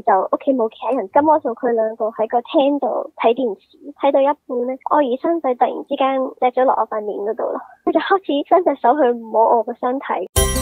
就屋企冇其他人，咁我同佢兩個喺個廳度睇電視，睇到一半咧，我姨甥仔突然之間隻咗落我塊面嗰度咯，佢就開始伸隻手去摸我個身體。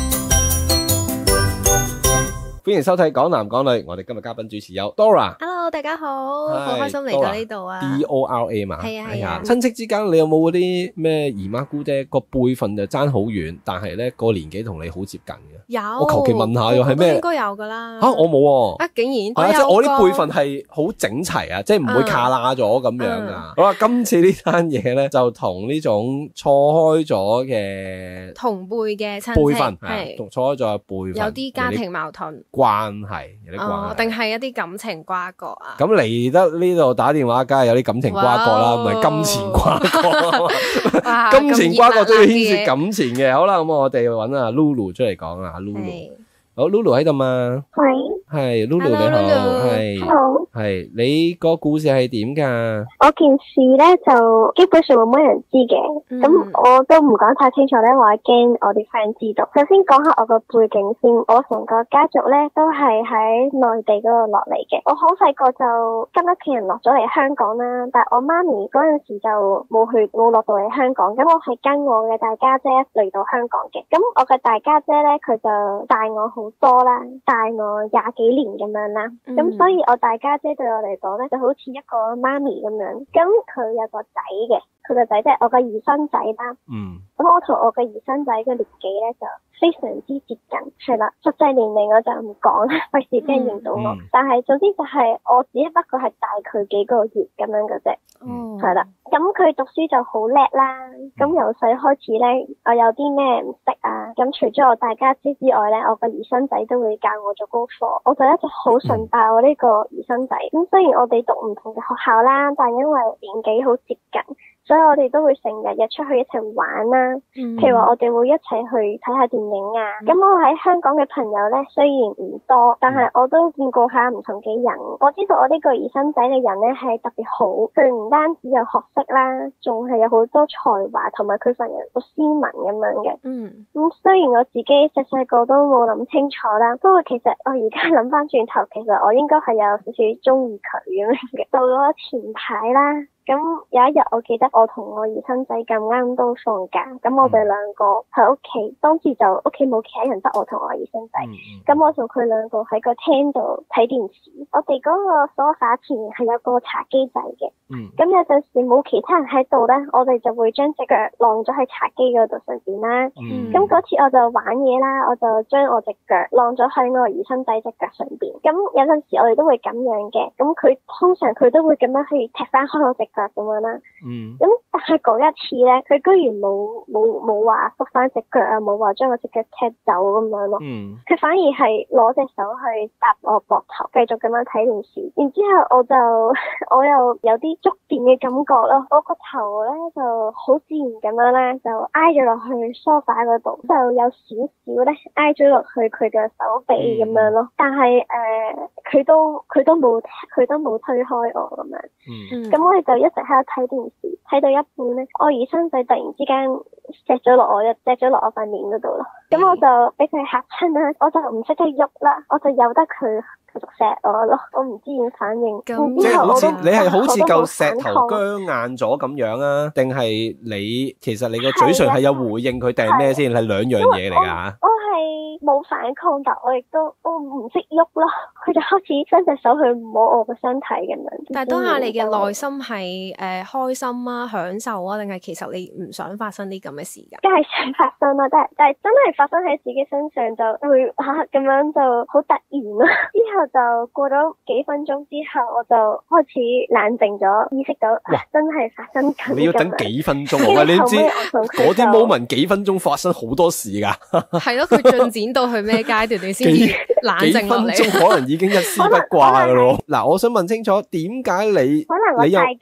歡迎收睇港男港女，我哋今日嘉賓主持有 Dora。Hello， 大家好，好開心嚟到呢度啊 ！Dora 嘛， 係啊。 親戚之間你有冇嗰啲咩姨媽姑姐個輩份就爭好遠，但係咧個年紀同你好接近嘅？ 有， 我求其問下又係咩？ 應該有噶啦。 我冇喎。 竟然係啊，即係我啲輩份係好整齊啊，即係唔會卡罅咗咁樣噶。好啦，今次呢單嘢咧就同呢種錯開咗嘅同輩嘅親戚輩份係同錯開咗嘅輩份有啲家庭矛盾關係，有啲關係， 定係一啲感情瓜葛啊？ 咁嚟得呢度打電話，梗係有啲感情瓜葛啦，唔係金錢瓜葛。金錢瓜葛都要牽涉感情嘅。好啦，咁我哋揾阿 Lulu 出嚟講啊，Lulu。好 ，Lulu 喺度嘛？係 Lulu 你好，係你個故事係點噶？ 我件事咧就基本上冇乜人知嘅，咁我都唔講太清楚咧，我係驚我啲 friend 知道。首先講下我個背景先，我成個家族咧都係喺內地嗰度落嚟嘅。我好細個就跟屋企人落咗嚟香港啦，但係我媽咪嗰陣時就冇落到嚟香港，咁我係跟我嘅大家姐嚟到香港嘅。咁我嘅大家姐咧，佢就大我好多啦，大我20幾年咁樣啦，咁所以我大家姐對我嚟講咧就好似一個媽咪咁樣，咁佢有個仔嘅，佢個仔即係我個姨甥仔啦，咁我同我嘅姨甥仔嘅年紀咧就非常之接近，係啦，實際年齡我就唔講啦，費事俾人認到我，但係總之就係我只不過係大佢幾個月咁樣嘅啫，係啦，咁佢讀書就好叻啦，咁由細開始咧，我有啲咩唔識啊，咁除咗我大家姐之外咧，我個姨甥仔都會教我做功課，我就一直好崇拜我呢個姨甥仔，咁雖然我哋讀唔同嘅學校啦，但係因為年紀好接近，所以我哋都會成日出去一齊玩啦，譬如話我哋會一齊去睇下電影啊。咁我喺香港嘅朋友咧，雖然唔多，但係我都見過下唔同嘅人。我知道我呢個姨甥仔嘅人咧係特別好，佢唔單止有學識啦，仲係有好多才華，同埋佢份人好斯文咁樣嘅。咁雖然我自己細個都冇諗清楚啦，不過其實我而家諗翻轉頭，其實我應該係有少少中意佢咁樣嘅。到咗前排啦。咁有一日我記得我同我姨甥仔咁啱都放假，咁我哋兩個喺屋企，當時就屋企冇其他人，得我同我姨甥仔，咁我同佢兩個喺個廳度睇電視，我哋嗰個梳化前係有個茶几仔嘅，咁有陣時冇其他人喺度咧，我哋就會將隻腳晾咗喺茶几嗰度上邊啦，咁嗰次我就玩嘢啦，我就將我隻腳晾咗喺我姨甥仔隻腳上邊，咁有陣時我哋都會咁樣嘅，咁佢通常佢都會咁樣去踢翻開我隻腳咁樣啦，咁但係嗰一次咧，佢居然冇話縮翻隻腳啊，冇話將我隻腳踢走咁樣咯，佢反而係攞隻手去搭我膊頭，繼續咁樣睇電視，然之後我又有啲觸電嘅感覺咯，我個頭咧就好自然咁樣咧就挨咗落去梳化嗰度，就有少少咧挨咗落去佢嘅手臂咁樣咯，但係佢都冇推開我咁樣，咁我哋就一直喺度睇電視，睇到一半咧，我姨甥仔突然之間錫咗落我塊面嗰度咯，咁我就俾佢嚇親啦，我就唔識得喐啦，我就由得佢繼續錫我咯，我唔知點反應。 即係好似你係好似嚿石頭僵硬咗咁樣啊？定係你其實你個嘴唇係有回應佢定係咩先？係兩樣嘢嚟㗎。 我係冇反抗，但我亦都唔識喐咯，佢就開始伸隻手去摸我個身體咁樣。 但係當下你嘅內心係開心啊、享受啊，定係其實你唔想發生啲咁嘅事㗎？ 梗係想發生啦，但係真係發生喺自己身上就會咁樣就好突然咯。之後就過咗幾分鐘之後，我就開始冷靜咗，意識到真係發生緊。 你要等幾分鐘啊？你知嗰啲 moment 幾分鐘發生好多事㗎。 係咯，佢進展到去咩階段你先冷靜落嚟？ 幾分鐘可能已經一絲不掛㗎咯。嗱，我想問清楚，點解你可能我太緊張？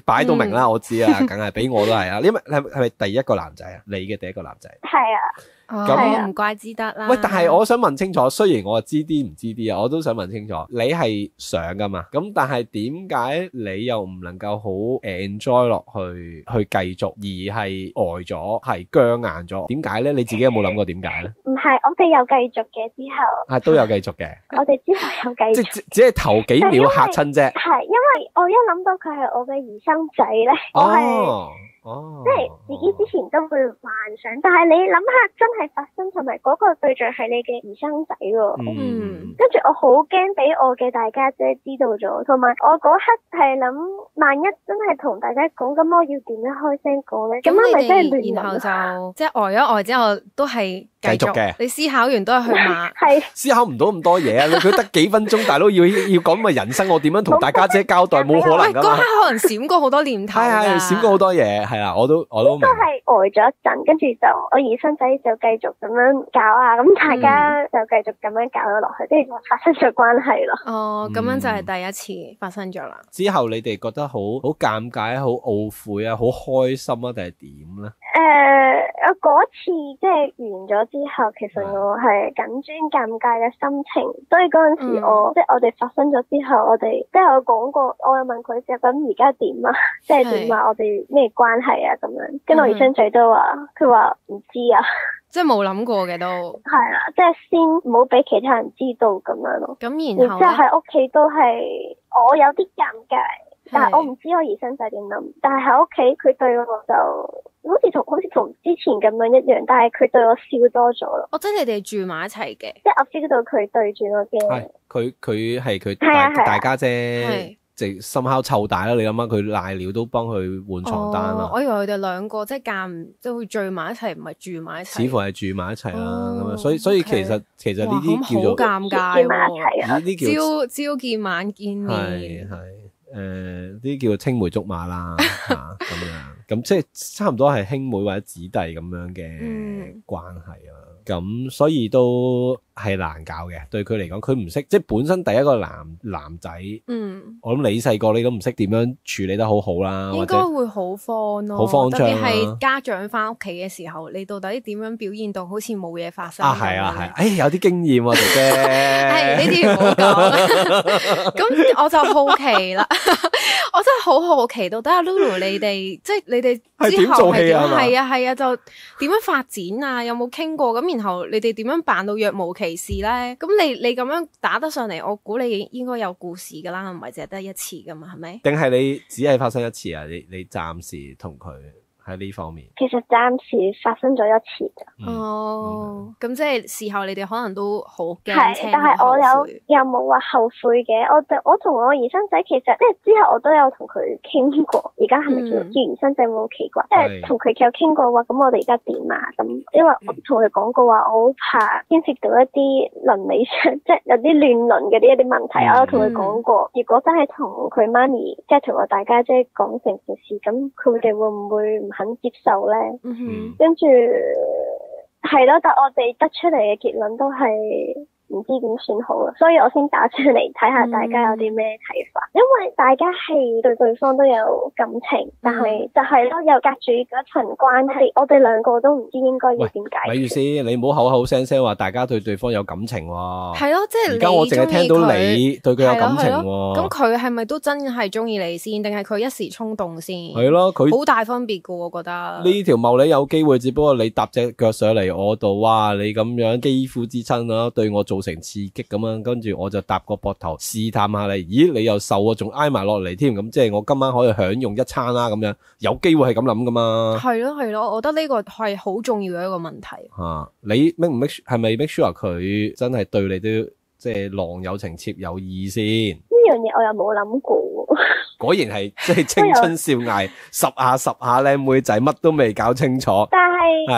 擺到明啦，我知啊，梗係俾我都係啊，因為係咪第一個男仔啊？你嘅第一個男仔？ 係啊。 咁唔怪之得啦。 喂，但係我想問清楚，雖然我知啲唔知啲啊，我都想問清楚，你係想噶嘛？咁但係點解你又唔能夠好 enjoy 落去繼續，而係呆咗，係僵硬咗？點解咧？你自己有冇諗過點解咧？ 唔係，我哋有繼續嘅之後。 都有繼續嘅。 我哋之後有繼續。 只係頭幾秒嚇親啫。 係因為我一諗到佢係我嘅兒生仔咧，我係。即係自己之前都會幻想，但係你諗下真係發生，同埋嗰個對象係你嘅兒生仔喎。跟住我好驚俾我嘅大家姐知道咗，同埋我嗰刻係諗，萬一真係同大家講，咁我要點樣開聲講咧？咁係咪真係亂？ 然後就即係呆一呆之後都係繼續嘅。你思考完都係去罵， 係思考唔到咁多嘢啊！佢得幾分鐘，大佬要講咪人生，我點樣同大家姐交代？冇可能噶嘛！ 嗰刻可能閃過好多念頭， 係閃過好多嘢。係啦，我都明。 都係呆咗一陣，跟住就我兒生仔就繼續咁樣搞啊，咁大家就繼續咁樣搞咗落去，跟住就發生咗關係咯。 哦，咁樣就係第一次發生咗啦。 之後你哋覺得好尷尬、好懊悔啊、好開心啊，定係點咧？ 我嗰次即係完咗之後，其實我係緊張尷尬嘅心情，所以嗰陣時即係我哋發生咗之後，我哋即係我講過，我有問佢就咁而家點啊，即係點啊，我哋咩關係啊咁樣，跟住我兒生仔都話，佢話唔知啊， 即係冇諗過嘅都係啦，即係先唔好俾其他人知道咁樣咯。咁然後喺屋企都係我有啲尷尬，但係我唔知我兒生仔點諗，但係喺屋企佢對我就好似同之前咁樣一樣，但係佢對我笑多咗咯。 即係你哋住埋一齊嘅， 即係我 feel 到佢對住我嘅， 佢係佢大家姐，即深烤湊大啦。你諗下，佢瀨尿都幫佢換床單啦。 我以為佢哋兩個即係間唔即係會聚埋一齊，唔係住埋一齊。 似乎係住埋一齊啦，咁樣所以其實呢啲叫做好尷尬喎， 呢啲叫朝見晚見面， 呢啲叫做青梅竹馬啦咁樣，咁即係差唔多係兄妹或者姊弟咁樣嘅關係啊。咁所以都係難搞嘅，對佢嚟講，佢唔識，即係本身第一個男仔，我諗你細個你都唔識點樣處理得好好啦， 應該會好慌咯， 好慌張啦， 特別係家長翻屋企嘅時候，你到底點樣表現到好似冇嘢發生？ 係啊，有啲經驗喎，姐姐， 係呢啲唔好講。咁我就好奇啦，我真係好好奇，到底阿 Lulu 你哋即係你哋之後係點？係啊，就點樣發展啊？有冇傾過咁？然後你哋點樣扮到若無其事咧？咁你咁樣打得上嚟，我估你應該有故事噶啦，唔係淨係得一次噶嘛，係咪？ 定係你只係發生一次啊？你暫時同佢喺呢方面， 其實暫時發生咗一次㗎。 咁即係事後你哋可能都好驚， 係，但係我又冇話後悔嘅。我同我兒生仔其實即係之後我都有同佢傾過。而家係咪叫兒生仔會好奇怪？即係同佢有傾過話，咁我哋而家點啊？咁因為我同佢講過話，我好怕牽涉到一啲倫理上，即係有啲亂倫嘅一啲問題。我有同佢講過，如果真係同佢媽咪，即係同我大家姐講成件事，咁佢哋會唔會唔肯接受咧？跟住係咯，但我哋得出嚟嘅結論都係唔知點算好啦，所以我先打出嚟睇下大家有啲咩睇法。因為大家係對對方都有感情，但係就係咯，又隔住嗰層關係，我哋兩個都唔知應該要點解。 咪住先，你唔好口口聲聲話大家對對方有感情喎。 係咯，即係而家我淨係聽到你對佢有感情喎。 咁佢係咪都真係中意你先，定係佢一時衝動先？ 係咯，佢好大分別噶，我覺得。 呢條茂利有機會，只不過你搭隻腳上嚟我度，哇！你咁樣肌膚之親啊，對我造成刺激咁樣，跟住我就搭個膊頭試探下你，咦，你又瘦啊，仲挨埋落嚟添，咁即係我今晚可以享用一餐啦，咁樣有機會係咁諗噶嘛？係咯，我覺得呢個係好重要嘅一個問題。 你 make 唔 make 係咪 make sure 佢真係對你都即係郎有情妾有意先？ 呢樣嘢我又冇諗過。 果然係即係青春少艾，十下靚妹仔乜都未搞清楚。 但係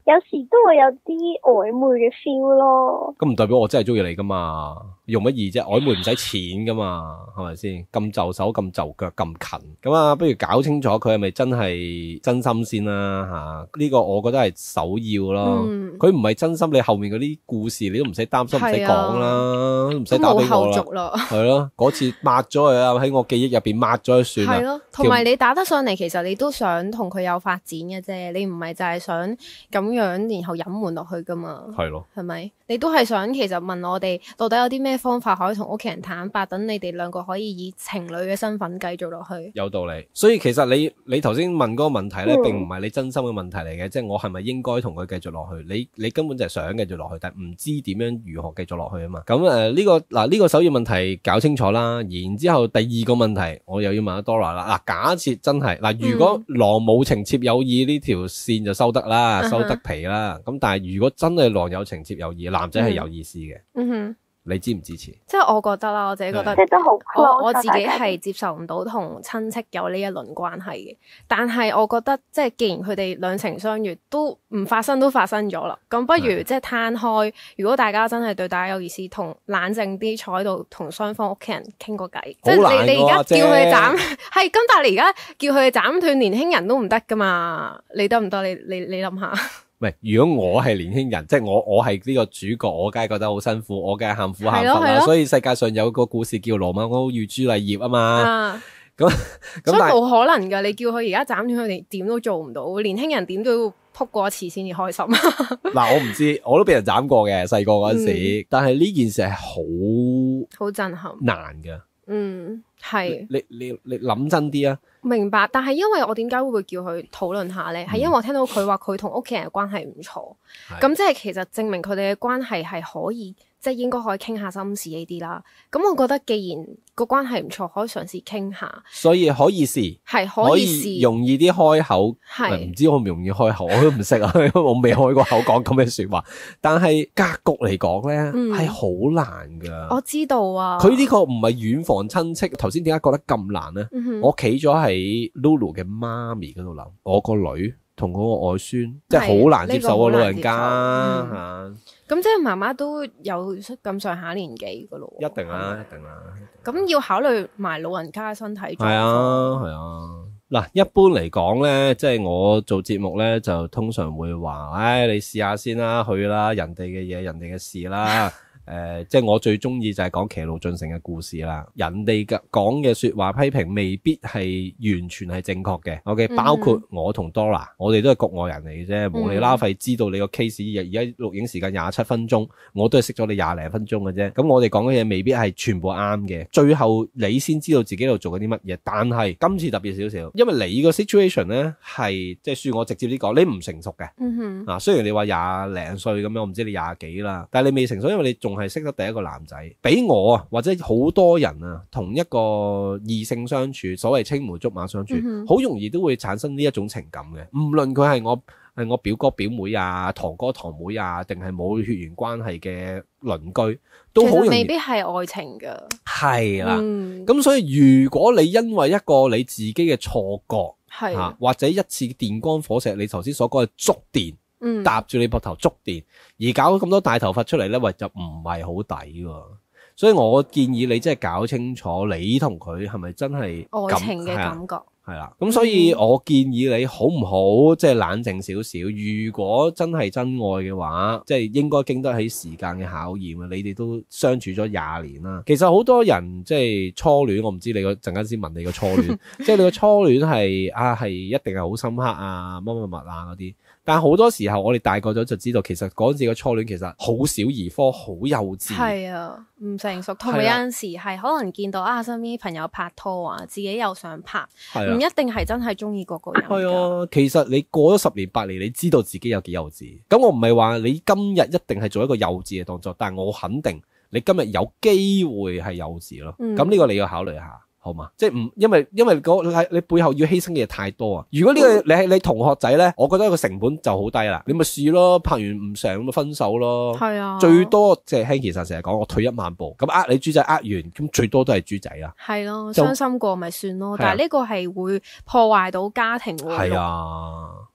有時都會有啲曖昧嘅 feel 咯。 咁唔代表我真係中意你噶嘛？用乜易啫？曖昧唔使錢噶嘛，係咪先？咁就手咁就腳咁近，咁啊，不如搞清楚佢係咪真係真心先啦吓？呢個我覺得係首要咯。佢唔係真心，你後面嗰啲故事你都唔使擔心，唔使講啦，唔使打俾我啦。係咯，嗰次抹咗佢啊，喺我記憶入邊抹咗佢算啦。係咯， 同埋你打得上嚟，其實你都想同佢有發展嘅啫，你唔係就係想咁樣然後隱瞞落去噶嘛？係咯，係咪？你都係想其實問我哋到底有啲咩方法可以同屋企人坦白，等你哋兩個可以以情侶嘅身份繼續落去。有道理。所以其實你頭先問嗰個問題咧，並唔係你真心嘅問題嚟嘅，即係我係咪應該同佢繼續落去？你根本就係想繼續落去，但係唔知點樣如何繼續落去啊嘛。咁呢個首要問題搞清楚啦。然之後第二個問題，我又要問阿 Dora 啦。假設真係如果郎冇情妾有意呢條線就收得啦，收得皮啦。咁但係如果真係郎有情妾有意，男仔係有意思嘅，你支唔支持？即係我覺得啦，我自己覺得，即係都好，我自己係接受唔到同親戚有呢一輪關係嘅。但係我覺得，即係既然佢哋兩情相悅，都唔發生都發生咗啦，咁不如即係攤開。如果大家真係對大家有意思，同冷靜啲坐喺度，同雙方屋企人傾個偈。即係你而家叫佢哋斬，係咁，但係你而家叫佢哋斬斷年輕人都唔得噶嘛？你得唔得？你諗下。唔係，如果我係年輕人，即係我係呢個主角，我梗係覺得好辛苦，我梗係喊苦喊忽啦。所以世界上有個故事叫羅密歐與朱麗葉啊嘛。咁所以冇可能㗎，你叫佢而家斬斷佢哋，點都做唔到。年輕人點都要撲過一次先至開心。嗱，我唔知，我都俾人斬過嘅，細個嗰陣時。但係呢件事係好震撼，難㗎。係。你諗真啲啊！明白，但係因為我點解會叫佢討論下呢？係因為我聽到佢話佢同屋企人嘅關係唔錯，咁即係其實證明佢哋嘅關係係可以，即係應該可以傾下心事呢啲啦。咁我覺得既然個關係唔錯，可以嘗試傾下，所以可以試，係可以試，容易啲開口，係唔知我唔容易開口，我都唔識啊，因為我未開過口講咁嘅說話。但係格局嚟講呢，係好難噶。我知道啊，佢呢個唔係遠房親戚，頭先點解覺得咁難呢？我企咗喺 Lulu 嘅媽咪嗰度諗，我個女同嗰個外孫，即係好難接受啊，老人家吓。咁即係媽媽都有咁上下年紀噶咯。一定啦，一定啦。咁要考慮埋老人家嘅身體狀況。係啊，係啊。嗱，一般嚟講咧，即係我做節目咧，就通常會話，唉，你試下先啦，去啦，人哋嘅嘢，人哋嘅事啦。即係我最中意就係講騎路進城嘅故事啦。人哋嘅講嘅說話批評未必係完全係正確嘅。OK，包括我同 Dora，我哋都係局外人嚟嘅啫，無厘啦廢知道你個 case。而家錄影時間27分鐘，我都係識咗你20零分鐘嘅啫。咁我哋講嘅嘢未必係全部啱嘅，最後你先知道自己喺度做緊啲乜嘢。但係今次特別少少，因為你個 situation 咧係即係算我直接啲講，你唔成熟嘅。雖然你話20零歲咁樣，我唔知你20幾啦，但係你未成熟，因為你仲係識得第一個男仔，俾我啊，或者好多人啊，同一個異性相處，所謂青梅竹馬相處，好容易都會產生呢一種情感嘅。唔論佢係我表哥表妹啊、堂哥堂妹啊，定係冇血緣關係嘅鄰居，都好容易，其實未必係愛情噶。係啦，咁所以如果你因為一個你自己嘅錯覺，係或者一次電光火石，你頭先所講嘅觸電。搭住你膊頭觸電，而搞咗咁多大頭髮出嚟咧，喂，就唔係好抵喎。所以我建議你真係搞清楚，你同佢係咪真係愛情嘅感覺？係啦，咁所以我建議你好唔好即係冷靜少少。如果真係真愛嘅話，即係應該經得起時間嘅考驗啊！你哋都相處咗20年啦。其實好多人即係初戀，我唔知你個陣間先問你個初戀，即係你個初戀係一定係好深刻啊，乜乜乜啊嗰啲。但係好多時候我哋大個咗就知道，其實嗰陣時嘅初戀其實好小兒科，好幼稚。係啊，唔成熟。同埋有陣時係可能見到身邊朋友拍拖啊，自己又想拍，唔一定係真係中意嗰個人。係啊，其實你過咗10年8年，你知道自己有幾幼稚。咁我唔係話你今日一定係做一個幼稚嘅動作，但係我肯定你今日有機會係幼稚咯。咁呢個你要考慮下。好嘛，即係唔因為你背後要犧牲嘅嘢太多啊！如果呢個你係你同學仔咧，我覺得個成本就好低啦。你咪試咯，拍完唔成咁咪分手咯。係啊，最多即係Hanky成日講，我退1萬步。咁你豬仔完，咁最多都係豬仔啦。係咯，傷心過咪算咯。但係呢個係會破壞到家庭喎。係啊，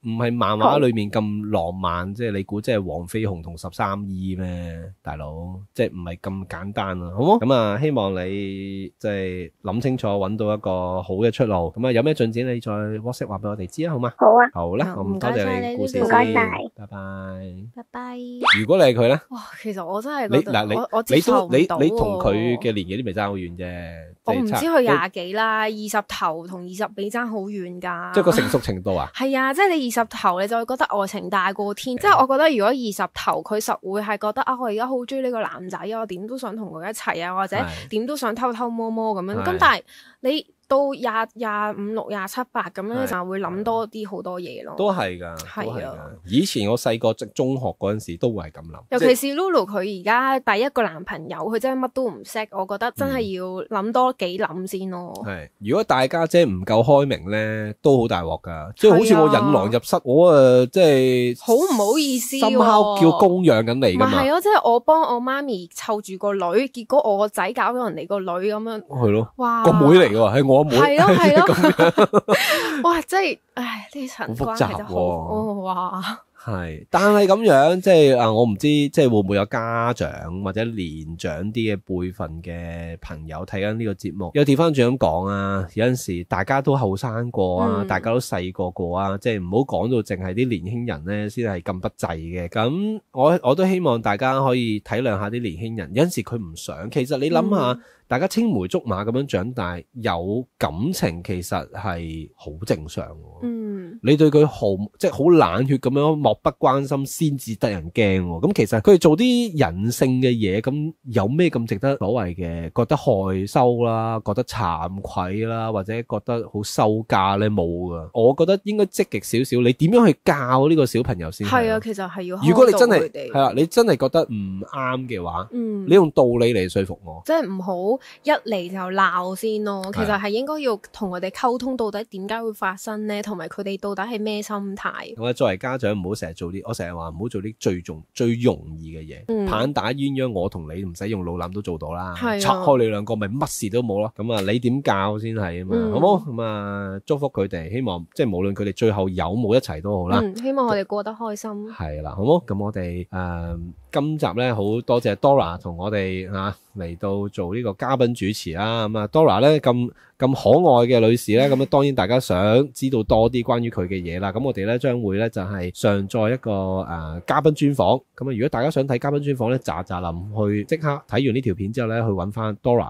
唔係漫畫裏面咁浪漫，即係你估即係黃飛鴻同13E咩，大佬，即係唔係咁簡單啊，好冇？咁啊，希望你即係諗清楚，揾到一個好嘅出路。咁啊，有咩進展你再 WhatsApp 話俾我哋知啊，好嗎？ 好啊， 好啦，咁多謝你故事先， 唔該晒， 拜拜， 拜拜。 如果你係佢咧， 哇，其實我真係覺得我接你受唔到喎。 你同佢嘅年紀都未爭好遠啫。 我唔知佢廿幾啦，20頭同20尾爭好遠㗎。 即係個成熟程度啊？ 係啊，即係你20頭你就會覺得愛情大過天。即係我覺得如果20頭佢實會係覺得啊，我而家好中意呢個男仔啊，我點都想同佢一齊啊，或者點都想偷偷摸摸咁樣。咁但係你到25、6、27、8咁樣就會諗多啲好多嘢咯。 都係㗎，係啊。以前我細個中學嗰陣時都會係咁諗。 尤其是 Lulu 佢而家第一個男朋友，佢真係乜都唔識，我覺得真係要諗多幾諗先咯。係， 如果大家姐唔夠開明咧，都好大鑊㗎。即係好似我引狼入室，我即係好唔好意思， 深刻叫供養緊你㗎嘛。 係咯，即係我幫我媽咪湊住個女，結果我個仔搞咗人哋個女咁樣。 係咯， 哇， 個妹嚟㗎喎，係我妹。 係咯係咯，哇！真係，唉，呢層關係真係好哇。 係，但係咁樣即係我唔知即係會唔會有家長或者年長啲嘅輩份嘅朋友睇緊呢個節目，又調翻轉咁講啊！有陣時大家都後生過啊，大家都細個過啊，即係唔好講到淨係啲年輕人咧先係咁不濟嘅。咁我都希望大家可以體諒下啲年輕人，有陣時佢唔想，其實你諗下。大家青梅竹馬咁樣長大，有感情其實係好正常喎。你對佢即係好冷血咁樣漠不關心，先至得人驚喎。咁其實佢哋做啲人性嘅嘢，咁有咩咁值得所謂嘅？覺得害羞啦，覺得慚愧啦，或者覺得好羞家咧，冇㗎。我覺得應該積極少少。你點樣去教呢個小朋友先？係啊， 其實係要。 如果你真係係啦，你真係覺得唔啱嘅話，你用道理嚟說服我， 即係唔好。一嚟就鬧先咯，其實係應該要同佢哋溝通，到底點解會發生呢？同埋佢哋到底係咩心態？ 我作為家長唔好成日做啲，我成日話唔好做啲最容易嘅嘢。棒打鴛鴦，我同你唔使用腦諗都做到啦。拆開你兩個咪乜事都冇咯。咁啊，你點教先係啊嘛？好冇？咁啊，祝福佢哋，希望即係無論佢哋最後有冇一齊都好啦。 希望我哋過得開心。 係啦，好冇？咁我哋今集咧好多謝 Dora 同我哋嚟到做呢個嘉賓主持啦。咁啊 Dora 咧咁可愛嘅女士咧，咁當然大家想知道多啲關於佢嘅嘢啦。咁我哋咧將會咧就係上載一個嘉賓專訪。咁啊，如果大家想睇嘉賓專訪咧，喳臨去即刻睇完呢條片之後咧，去揾翻 Dora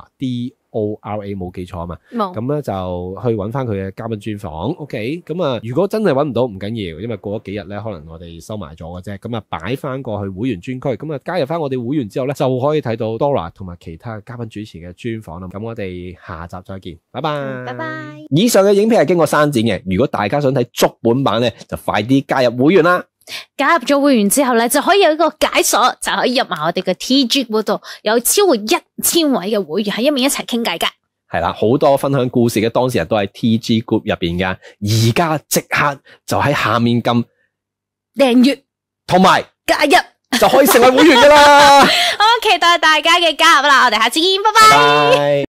DORA 冇記錯啊嘛，咁咧就去揾翻佢嘅嘉賓專訪。OK， 咁啊，如果真係揾唔到唔緊要，因為過咗幾日咧，可能我哋收埋咗嘅啫。咁啊，擺翻過去會員專區，咁啊加入翻我哋會員之後咧，就可以睇到 Dora 同埋其他嘉賓主持嘅專訪啦。咁我哋下集再見，拜拜， 拜拜。 以上嘅影片係經過刪剪嘅，如果大家想睇足本版咧，就快啲加入會員啦。 加入咗會員之後咧，就可以有一個解鎖，就可以入埋我哋嘅 TG 嗰度，有超過1000位嘅會員喺入面一齊傾偈噶。 係啦，好多分享故事嘅當事人都喺 TG Group 入邊噶，而家即刻就喺下面撳訂閱同埋加入， 就可以成為會員噶啦。 好期待大家嘅加入啦，我哋下次見，拜拜。